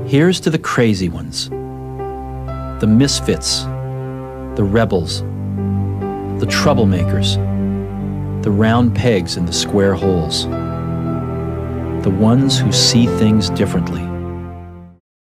Here's to the crazy ones, the misfits, the rebels, the troublemakers, the round pegs in the square holes, the ones who see things differently.